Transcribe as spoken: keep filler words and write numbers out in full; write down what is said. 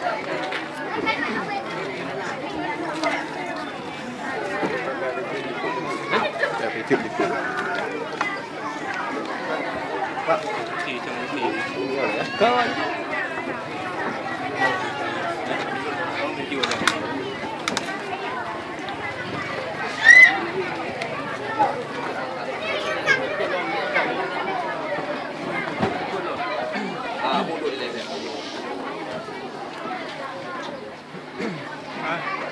Để phải chụp được. Thì trong thì Thôi. không được chịu được. À, bộ đội này này.